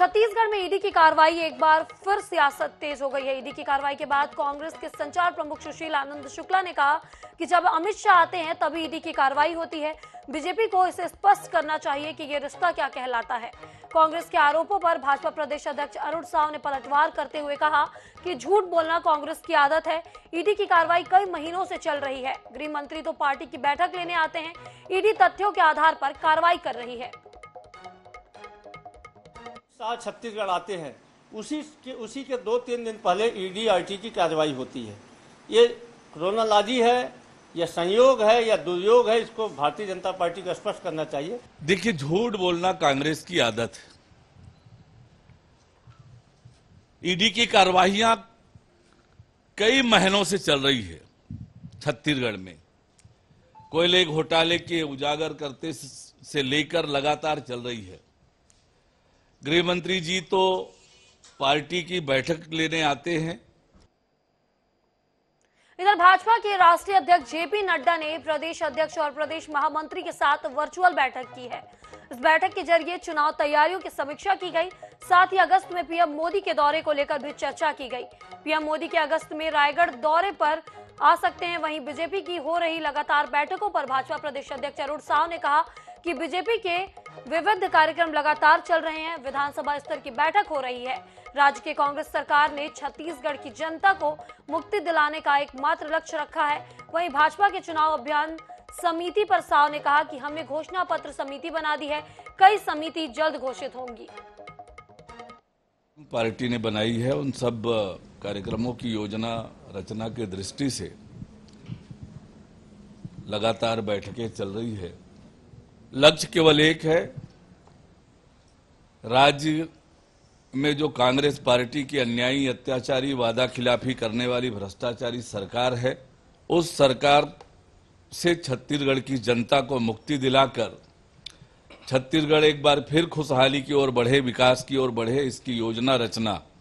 छत्तीसगढ़ में ईडी की कार्रवाई एक बार फिर सियासत तेज हो गई है। ईडी की कार्रवाई के बाद कांग्रेस के संचार प्रमुख सुशील आनंद शुक्ला ने कहा कि जब अमित शाह आते हैं तभी ईडी की कार्रवाई होती है। बीजेपी को इसे स्पष्ट करना चाहिए कि ये रिश्ता क्या कहलाता है। कांग्रेस के आरोपों पर भाजपा प्रदेश अध्यक्ष अरुण साव ने पलटवार करते हुए कहा कि झूठ बोलना कांग्रेस की आदत है। ईडी की कार्रवाई कई महीनों से चल रही है। गृह मंत्री तो पार्टी की बैठक लेने आते हैं। ईडी तथ्यों के आधार पर कार्रवाई कर रही है। साल छत्तीसगढ़ आते हैं उसी के 2-3 दिन पहले ईडी आईटी की कार्रवाई होती है। ये क्रोनोलॉजी है या संयोग है या दुर्योग है, इसको भारतीय जनता पार्टी को स्पष्ट करना चाहिए। देखिए, झूठ बोलना कांग्रेस की आदत है। ईडी की कार्रवाइयां कई महीनों से चल रही है छत्तीसगढ़ में। कोयले घोटाले के उजागर करते से लेकर लगातार चल रही है। गृह मंत्री जी तो पार्टी की बैठक लेने आते हैं। इधर भाजपा के राष्ट्रीय अध्यक्ष जेपी नड्डा ने प्रदेश अध्यक्ष और प्रदेश महामंत्री के साथ वर्चुअल बैठक की है। इस बैठक के जरिए चुनाव तैयारियों की समीक्षा की गई। साथ ही अगस्त में पीएम मोदी के दौरे को लेकर भी चर्चा की गई। पीएम मोदी के अगस्त में रायगढ़ दौरे पर आ सकते हैं। वहीं बीजेपी की हो रही लगातार बैठकों पर भाजपा प्रदेश अध्यक्ष अरुण साव ने कहा कि बीजेपी के विविध कार्यक्रम लगातार चल रहे हैं। विधानसभा स्तर की बैठक हो रही है। राज्य की कांग्रेस सरकार ने छत्तीसगढ़ की जनता को मुक्ति दिलाने का एकमात्र लक्ष्य रखा है। वहीं भाजपा के चुनाव अभियान समिति पर साव ने कहा कि हमने घोषणा पत्र समिति बना दी है। कई समिति जल्द घोषित होंगी। पार्टी ने बनाई है, उन सब कार्यक्रमों की योजना रचना की दृष्टि से लगातार बैठकें चल रही है। लक्ष्य केवल एक है, राज्य में जो कांग्रेस पार्टी की अन्यायी, अत्याचारी, वादा खिलाफी करने वाली भ्रष्टाचारी सरकार है, उस सरकार से छत्तीसगढ़ की जनता को मुक्ति दिलाकर छत्तीसगढ़ एक बार फिर खुशहाली की ओर बढ़े, विकास की ओर बढ़े, इसकी योजना रचना